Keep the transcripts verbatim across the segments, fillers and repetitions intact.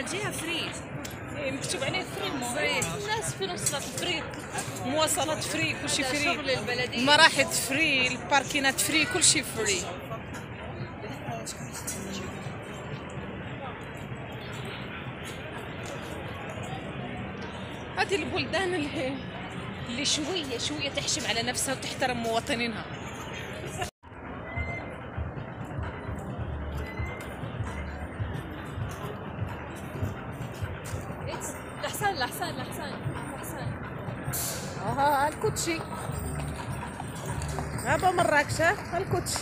جهه فري، مكتوب عليه فري. فري الناس في نفس فري، مواصلات فري، كلشي فري، شغل البلديه، المراحل فري، الباركينات فري، كلشي فري. هذه البلدان اللي اللي شويه شويه تحشم على نفسها وتحترم مواطنينها. لحسان لحسان لحسان لحسان. اها الكوتشي غابة مراكش، ها الكوتشي.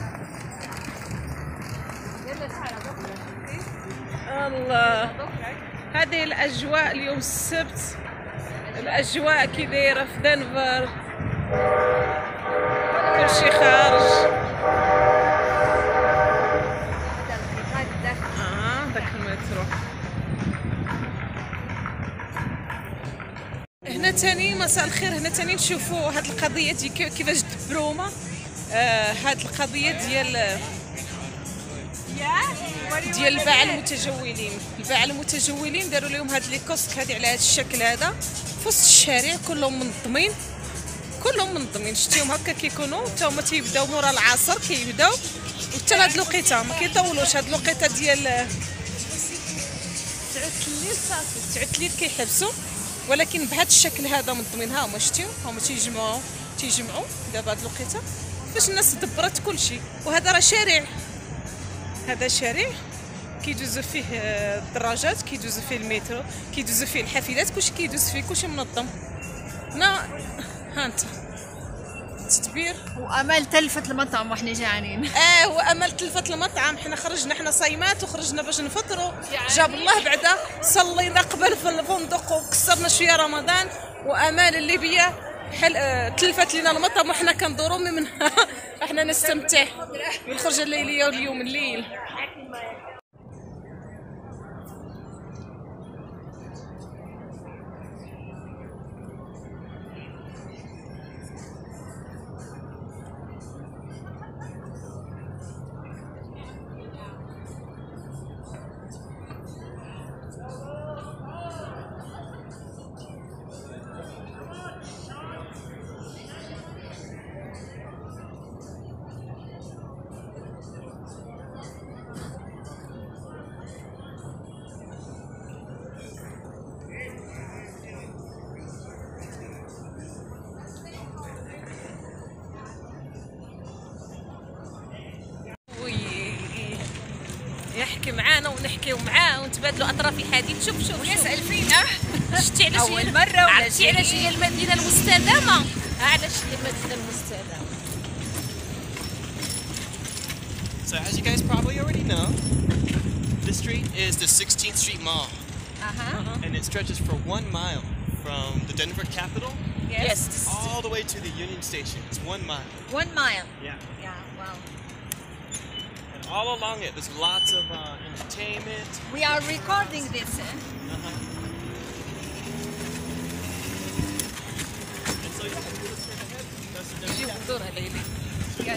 الله، هذه الاجواء اليوم السبت، الاجواء كي دايره في دنفر، كلشي خارج. اه داك المترو. هنا تاني مساء الخير، هنا تاني نشوفوا هاد القضيه دي كيفاش دبروما. آه هاد القضيه ديال ديال الباعة المتجولين. الباعة المتجولين داروا لهم هاد لي كوسك هادي على هاد الشكل هذا في وسط الشارع، كلهم منظمين، كلهم منظمين. شتيهم هكا كيكونوا حتى هما تيبداو مورا العصر، كيبداو حتى لهاد الوقيته ما كيطولوش. هاد الوقيته ديال تسعة الليل صافي، تسعة الليل كيحبسوا، ولكن بهذا الشكل هذا منظمين. ها هما شتيو، هما تيجمعوا تيجمعوا دابا هاد الوقيته فاش الناس دبرت كلشي. وهذا راه شارع، هذا شارع كيدوزو فيه الدراجات، كيدوزو فيه المترو، كيدوزو فيه الحافلات، كلشي كيدوز فيه، كلشي منظم. هنا ها انت تدبير. وامل تلفت المطعم واحنا جعانين. اه وامل تلفت المطعم، حنا خرجنا، حنا صايمات وخرجنا باش نفطروا، جاب الله بعدا صلينا قبل في الفندق وكسرنا شويه رمضان. وامال الليبيه حل... آه... تلفت لنا المطعم وحنا كندوروا منها. احنا نستمتع بالخرجه الليليه واليوم الليل. يحكي معانا ونحكيو معاه ونتبادلوا اطراف الحديث. شوف شوف ويسال فينا. شتي علاش اول مره ولا شتي علاش هي المدينه المستدامه؟ علاش هي المدينه المستدامه؟ So as you guys probably already know, this street is the sixteenth Street Mall. Uh-huh. And it stretches for one mile from the Denver Capitol Yes. Yes. all the way to the Union Station. It's one mile. One mile. Yeah. Yeah. Wow. And all along it, there's lots of uh, entertainment. We are recording this. Eh? Uh-huh. And so yeah, if you look straight ahead, that's the Denver Capitol. دورها ليلي. Yes.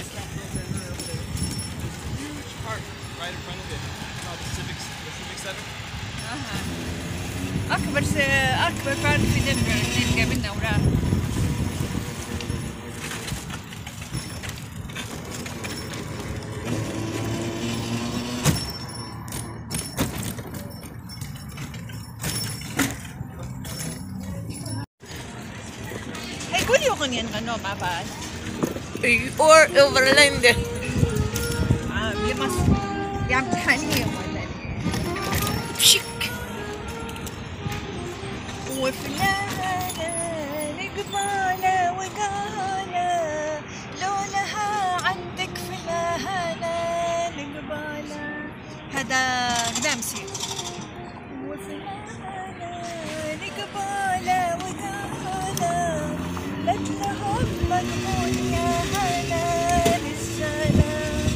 Huge park right in front of it called the Civic, the Civic Center. اها. اكبر س... اكبر بارك في دنفر نلقى منا وراه. هي قولي اغنية نغنوها مع بعض. اور اوفرلاند. آه لمصر. يا امتحانية ولا شك. وفلانة القبالة وقالة لولها عندك فلانة القبالة. هذا قدامسي. وفلانة القبالة وقالة لك لهم مقبول يا هلا بالسلام.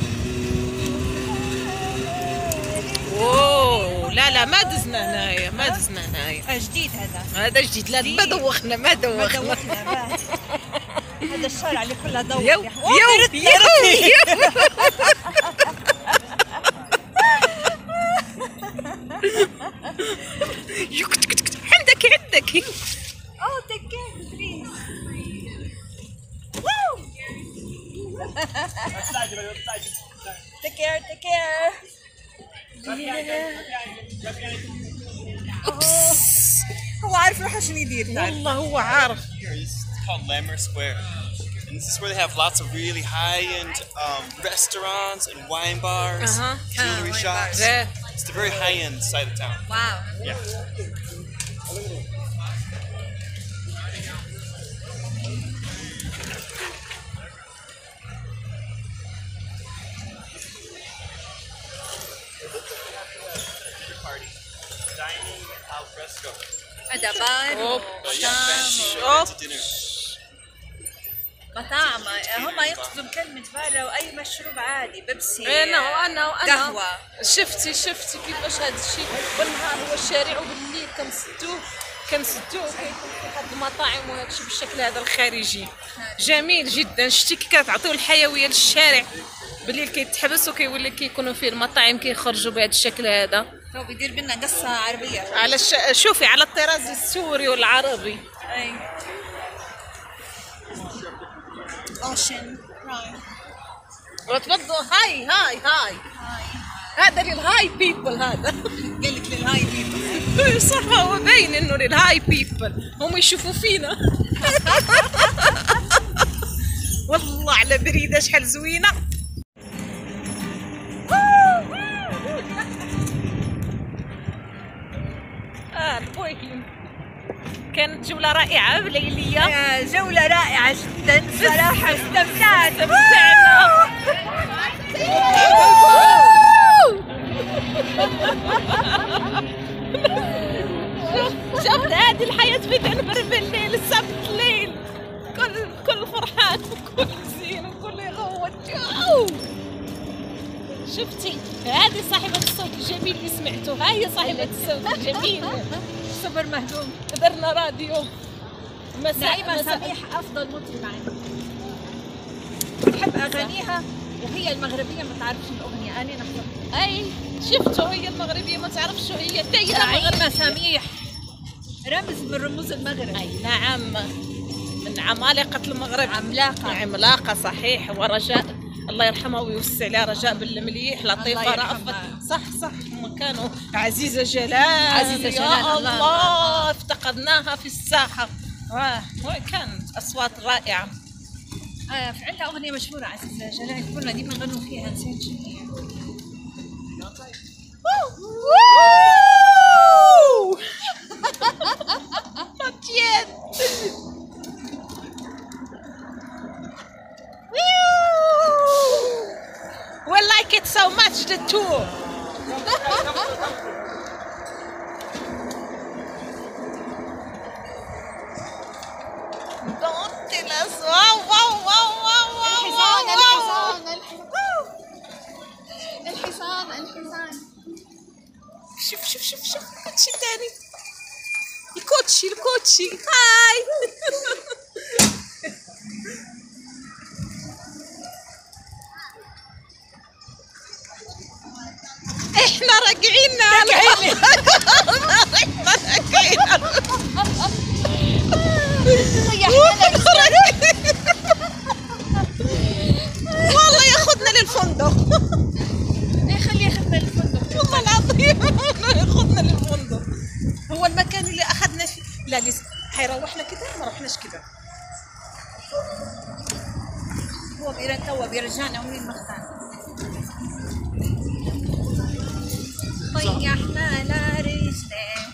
اوه لا لا ما دزنا هنايا، ما دزنا هنايا. جديد هذا. هذا جديد. لا ما دوخنا ما ما دوخنا. دوخنا باه. هذا الشارع اللي كله ضوء. يو يو يو عندك عندك. Oh, take care, please. Take care, take care. هو عارف روحه شنو يدير. والله هو عارف. Here, this is called Lammer Square. And this is where they have lots of really high-end um, restaurants and wine bars, Uh-huh. jewelry Ah, wine shops. bars. It's the very high-end side of town. Wow. Yeah. Party. Dining al fresco. هذا بار أوب. But yeah, fancy, Oh. fancy dinner. مطاعم. هم يقصدوا بكلمة بار وأي مشروب عادي، بيبسي. انا وانا وانا قهوة. شفتي شفتي كيفاش هذا الشيء بالنهار هو الشارع وبالليل كنسدوه كنسدوه كيكون في واحد المطاعم وهذا الشيء بالشكل هذا الخارجي جميل جدا. شتي كي كتعطيو الحيويه للشارع بالليل كيتحبس وكيولي كيكونوا فيه المطاعم كيخرجوا بهذا الشكل هذا. هو بيدير بينا قصة عربية. على الش... شوفي على الطراز السوري والعربي. أي. Ocean. وتفضلوا هاي هاي هاي هذا للهاي بيبل. هذا قال لك للهاي بيبل. صح هو باين انه للهاي بيبل هم يشوفوا فينا. والله على بريده شحال زوينه. اه البويكين كانت جولة رائعة ليلية. جولة رائعة جدا صراحة، استمتعت. استمتعنا. شفت هذه الحياة في دنفر بالليل السبت الليل، كل كل فرحان وكل زين وكل يغوت. شفتي هذه صاحبة الصوت الجميل اللي سمعته، هاي صاحبة الصوت الجميل. صبر مهدوم. درنا راديو. مساء نعيمة سميح أفضل مطربة عندي. بحب أغانيها وهي المغربية ما تعرفش الأغنية. أنا نحضر. اي شفتوا هي المغربية ما تعرفش شو هي. دايرة نعيمة سميح رمز من رموز المغرب. اي نعم، من عمالقة المغرب. عملاقة. عملاقة صحيح. ورجاء الله يرحمها ويوسع عليها، رجاء بالمليح، لطيفة رأفت. صح صح هم كانوا. عزيزة جلال. عزيزة جلال. يا الله, الله افتقدناها في الساحة. آه. كانت أصوات رائعة. آه في عندها أغنية مشهورة عزيزة جلال كنا ديما نغنوا فيها، نسيت شنو هي. We like it so much, the tour. Don't tell us. Wow, wow, wow, wow, wow, wow, wow. الحصان الحصان. شوف شوف شوف شوف كوتشي تاني. الكوتشي الكوتشي. هاي. احنا راجعين راجعين والله ياخذنا للفندق. خليه ياخذنا للفندق. والله العظيم ياخذنا للفندق. هو المكان اللي اخذنا فيه. لا لسه حيروحنا كده، ما رحناش كده. هو بيرجع بيرجعنا وين مختار. طيحنا على رجلين.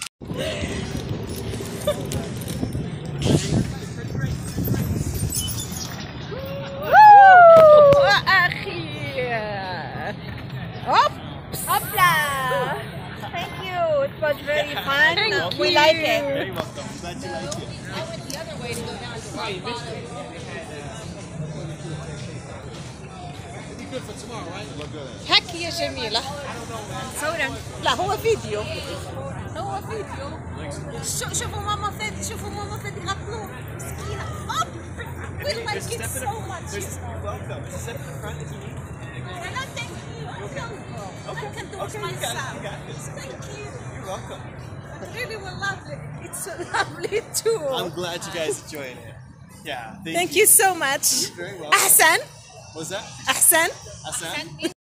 واخيرا هوب هوبلا. Thank you. It was very fun. Thank We you. like it. Very welcome. I'm glad you like it. I went the other way to go down to Oh, you missed it. Good for tomorrow, right? Look good. هكي يا جميلة. صورا. لا هو فيديو. هو فيديو. شو شوفوا ماما فادي، شوفوا ماما فادي غطنوه مسكينة. أوب. We like it so much. Welcome. Step in the front if you need. لا thank you. I can do it Okay, you got, myself. you got this. Thank you. You're welcome. But really, we love it. It's so lovely too. I'm glad you guys enjoyed it. Yeah. Thank, Thank you so much. You're very welcome. أحسن. What's that? أحسن. Hassan?